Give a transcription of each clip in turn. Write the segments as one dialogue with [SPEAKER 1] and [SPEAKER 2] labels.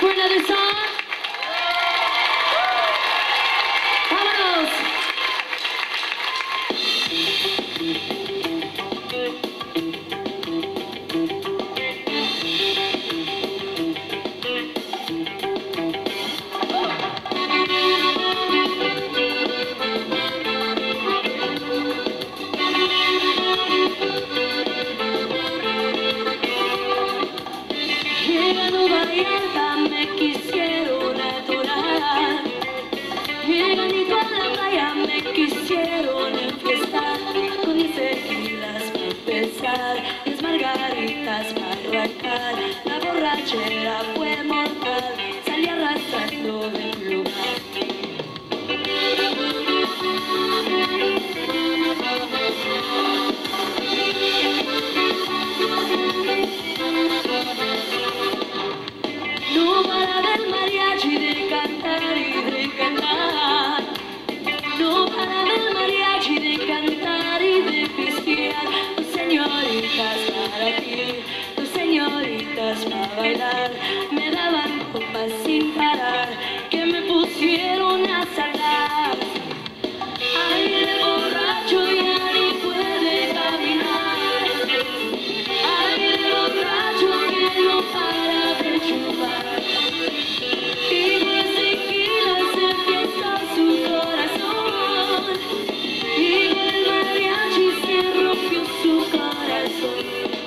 [SPEAKER 1] for another song? ¡Vámonos! Llegando Vallarta me quisieron atorar, lleganito a la playa me quisieron enfiestar, con mis tequilas para empezar, mis margaritas para arrancar, la borrachera fue mortal, salí arrastrando del lugar. No paraba el mariachi de cantar y de cantar. No paraba el mariachi de cantar y de pistear. Tus señoritas para aquí, tus señoritas para bailar. Me daban copas sin parar, que me pusieron a sacar. Ay, el borracho ya ni puede caminar. Ay, el borracho que no para de chupar. Y con tequila se empieza su corazón. Y con el mariachi se rompió su corazón.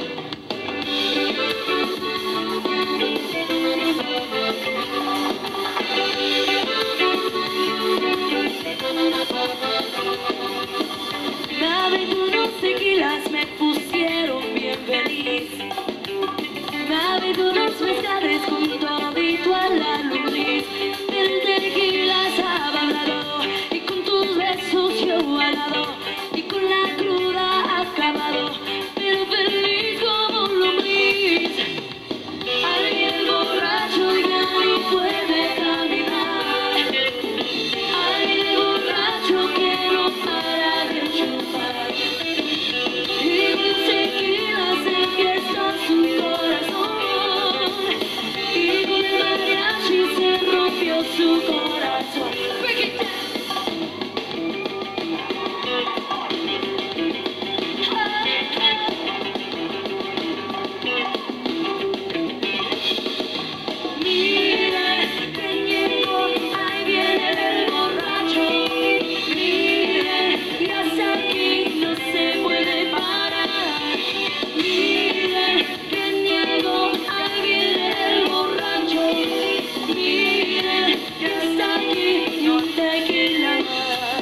[SPEAKER 1] Me abrí unos tequilas, me pusieron bien feliz. Me abrí unos mezcales con todito a la luz. El tequila estaba al lado y con tus besos yo al lado y con la cruda acabado, pero feliz como un lombriz. Ay, el borracho ya ni puede caminar. Ay, el borracho que no para de chupar. Y con tequila se empieza su corazón. Y con el mariachi se rompió su corazón. Break it down. Mire, que llegó, ahí viene el borracho. Mire, ya está aquí, no se puede parar. Mire, que llegó, ahí viene el borracho. Mire, ya está aquí, no tequila más.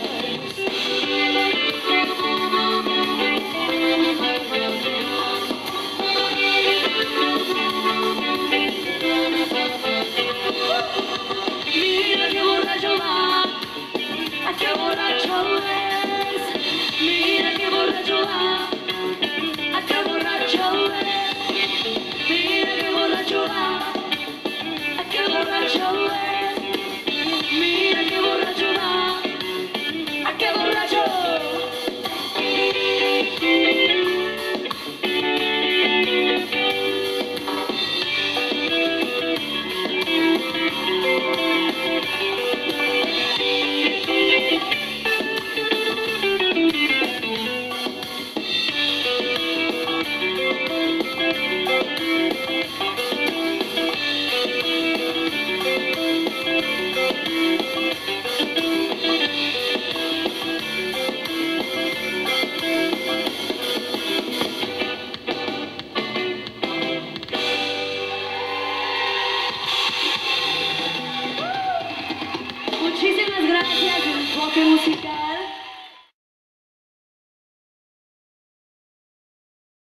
[SPEAKER 1] Mira qué borracho va, a qué borracho es. Mira qué borracho va, a qué borracho es. Mira qué borracho va, a qué borracho es. Mira qué borracho va, a qué borracho. Muchísimas gracias, el enfoque musical.